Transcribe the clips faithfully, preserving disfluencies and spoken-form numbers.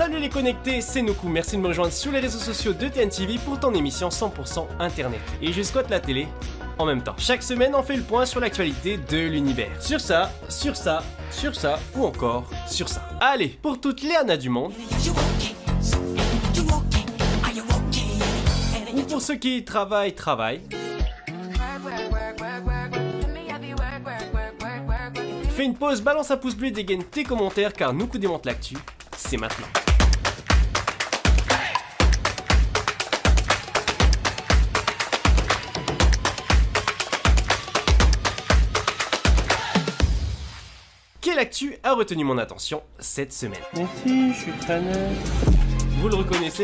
Salut les connectés, c'est Noku, merci de me rejoindre sur les réseaux sociaux de T N T V pour ton émission cent pour cent internet. Et je squatte la télé en même temps. Chaque semaine, on fait le point sur l'actualité de l'univers. Sur ça, sur ça, sur ça, ou encore sur ça. Allez, pour toutes les Anna du monde, ou pour ceux qui travaillent, travaillent, fais une pause, balance un pouce bleu et dégaine tes commentaires car Noku démonte l'actu, c'est maintenant. Quelle actu a retenu mon attention cette semaine? Merci, je suis très net. Vous le reconnaissez?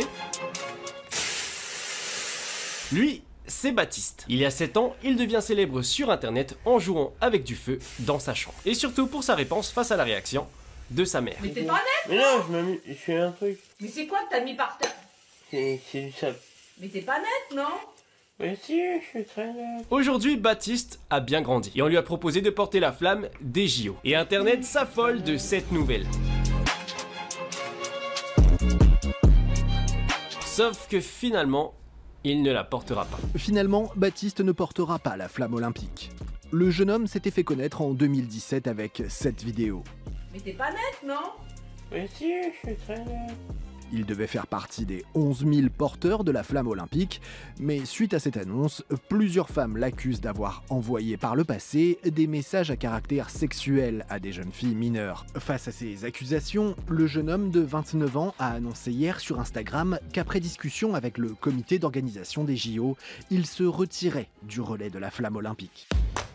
Lui, c'est Baptiste. Il y a sept ans, il devient célèbre sur internet en jouant avec du feu dans sa chambre. Et surtout pour sa réponse face à la réaction de sa mère. Mais t'es pas net? Mais non, je m'amuse, je fais un truc. Mais c'est quoi que t'as mis par terre? C'est du sable. Mais t'es pas net, non? Mais si, je suis très net. Aujourd'hui, Baptiste a bien grandi et on lui a proposé de porter la flamme des J O. Et internet s'affole de cette nouvelle. Sauf que finalement, il ne la portera pas. Finalement, Baptiste ne portera pas la flamme olympique. Le jeune homme s'était fait connaître en deux mille dix-sept avec cette vidéo. Mais t'es pas net, non? Mais si, je suis très net. Il devait faire partie des onze mille porteurs de la flamme olympique, mais suite à cette annonce, plusieurs femmes l'accusent d'avoir envoyé par le passé des messages à caractère sexuel à des jeunes filles mineures. Face à ces accusations, le jeune homme de vingt-neuf ans a annoncé hier sur Instagram qu'après discussion avec le comité d'organisation des J O, il se retirait du relais de la flamme olympique.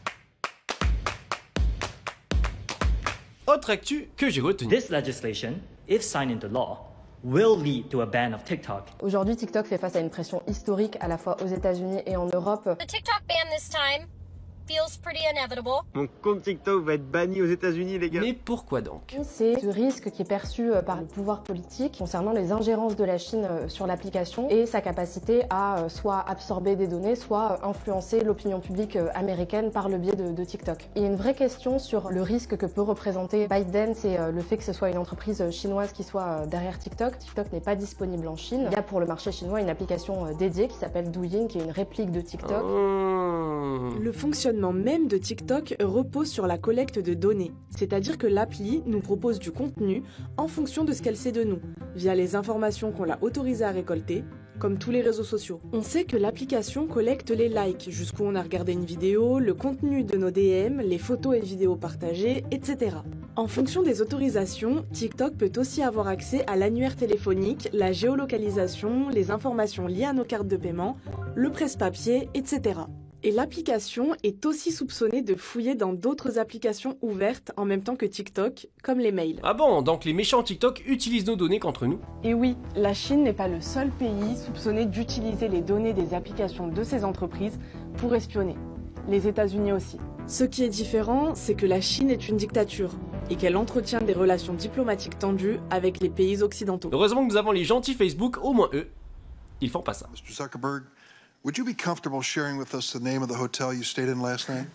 Autre actu que j'ai retenu. This legislation, if signed into law, will lead to a ban of TikTok. Aujourd'hui, TikTok fait face à une pression historique à la fois aux États-Unis et en Europe. The TikTok ban this time feels pretty inevitable. Mon compte TikTok va être banni aux États-Unis, les gars. Mais pourquoi donc? C'est ce risque qui est perçu par le pouvoir politique concernant les ingérences de la Chine sur l'application et sa capacité à soit absorber des données, soit influencer l'opinion publique américaine par le biais de, de TikTok. Il y a une vraie question sur le risque que peut représenter ByteDance et le fait que ce soit une entreprise chinoise qui soit derrière TikTok. TikTok n'est pas disponible en Chine. Il y a pour le marché chinois une application dédiée qui s'appelle Douyin, qui est une réplique de TikTok. Mmh. Le fonctionnement même de TikTok repose sur la collecte de données, c'est-à-dire que l'appli nous propose du contenu en fonction de ce qu'elle sait de nous, via les informations qu'on l'a autorisée à récolter, comme tous les réseaux sociaux. On sait que l'application collecte les likes, jusqu'où on a regardé une vidéo, le contenu de nos D M, les photos et vidéos partagées, et cetera. En fonction des autorisations, TikTok peut aussi avoir accès à l'annuaire téléphonique, la géolocalisation, les informations liées à nos cartes de paiement, le presse-papier, et cetera. Et l'application est aussi soupçonnée de fouiller dans d'autres applications ouvertes en même temps que TikTok, comme les mails. Ah bon, donc les méchants TikTok utilisent nos données contre nous? Et oui, la Chine n'est pas le seul pays soupçonné d'utiliser les données des applications de ces entreprises pour espionner. Les États-Unis aussi. Ce qui est différent, c'est que la Chine est une dictature et qu'elle entretient des relations diplomatiques tendues avec les pays occidentaux. Heureusement que nous avons les gentils Facebook, au moins eux, ils font pas ça. Mister Zuckerberg, would you be comfortable sharing with us the name of the hotel you stayed in last night?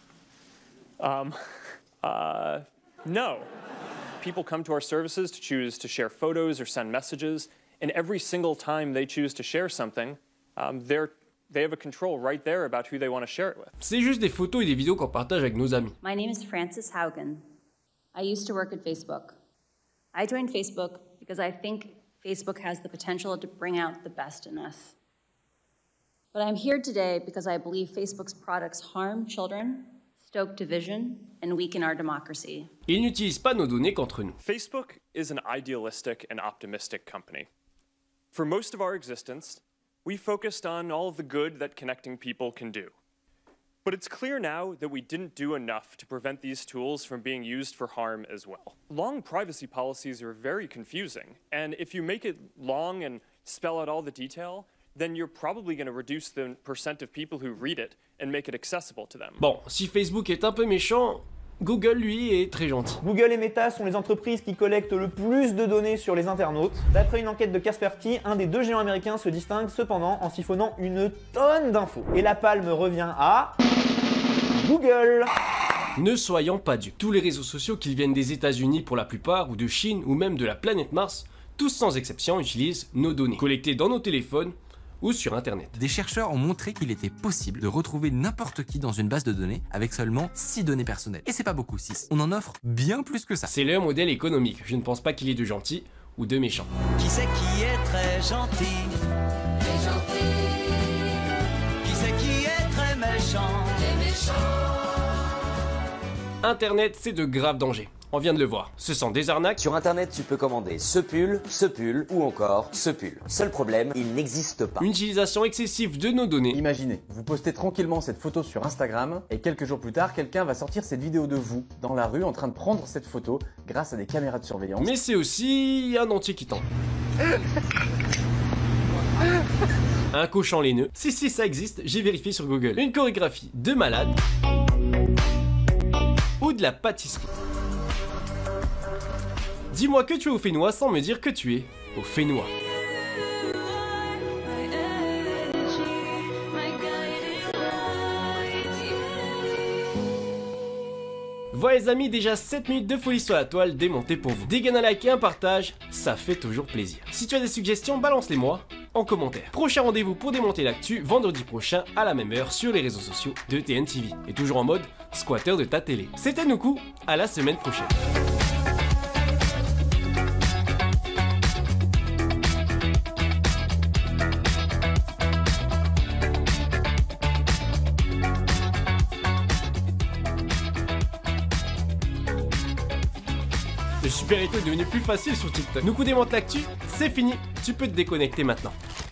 Um, uh, no. People come to our services to choose to share photos or send messages, and every single time they choose to share something, um, they're They have a control right there about who they want to share it with. C'est juste des photos et des vidéos qu'on partage avec nos amis. My name is Frances Haugen. I used to work at Facebook. I joined Facebook because I think Facebook has the potential to bring out the best in us. But I'm here today because I believe Facebook's products harm children, stoke division, and weaken our democracy. Ils n'utilisent pas nos données contre nous. Facebook is an idealistic and optimistic company. For most of our existence, we focused on all of the good that connecting people can do. But it's clear now that we didn't do enough to prevent these tools from being used for harm as well. Long privacy policies are very confusing, and if you make it long and spell out all the detail, then you're probably going to reduce the percent of people who read it and make it accessible to them. Bon, si Facebook est un peu méchant, Google, lui, est très gentil. Google et Meta sont les entreprises qui collectent le plus de données sur les internautes. D'après une enquête de Kaspersky, un des deux géants américains se distingue cependant en siphonnant une tonne d'infos. Et la palme revient à Google. Ne soyons pas dupes. Tous les réseaux sociaux, qu'ils viennent des États-Unis pour la plupart, ou de Chine, ou même de la planète Mars, tous sans exception utilisent nos données, collectées dans nos téléphones ou sur internet. Des chercheurs ont montré qu'il était possible de retrouver n'importe qui dans une base de données avec seulement six données personnelles. Et c'est pas beaucoup, six. On en offre bien plus que ça. C'est leur modèle économique, je ne pense pas qu'il y ait de gentils ou de méchants. Qui c'est qui est très gentil? Très gentil. Qui c'est qui est très méchant? Très méchant. Internet, c'est de graves dangers. On vient de le voir, ce sont des arnaques. Sur internet, tu peux commander ce pull, ce pull ou encore ce pull. Seul problème, il n'existe pas. Une utilisation excessive de nos données. Imaginez, vous postez tranquillement cette photo sur Instagram et quelques jours plus tard, quelqu'un va sortir cette vidéo de vous dans la rue en train de prendre cette photo grâce à des caméras de surveillance. Mais c'est aussi un dentier qui tombe. Un cochon laineux. Si, si, ça existe, j'ai vérifié sur Google. Une chorégraphie de malade. Ou de la pâtisserie. Dis-moi que tu es au Fénois sans me dire que tu es au Fénois. Voilà les amis, déjà sept minutes de folie sur la toile démontée pour vous. Des gains à like et un partage, ça fait toujours plaisir. Si tu as des suggestions, balance-les moi en commentaire. Prochain rendez-vous pour démonter l'actu, vendredi prochain à la même heure sur les réseaux sociaux de T N T V. Et toujours en mode squatter de ta télé. C'était Nuku, à la semaine prochaine. Le super éto est devenu plus facile sur TikTok. Nuku démonte l'actu, c'est fini, tu peux te déconnecter maintenant.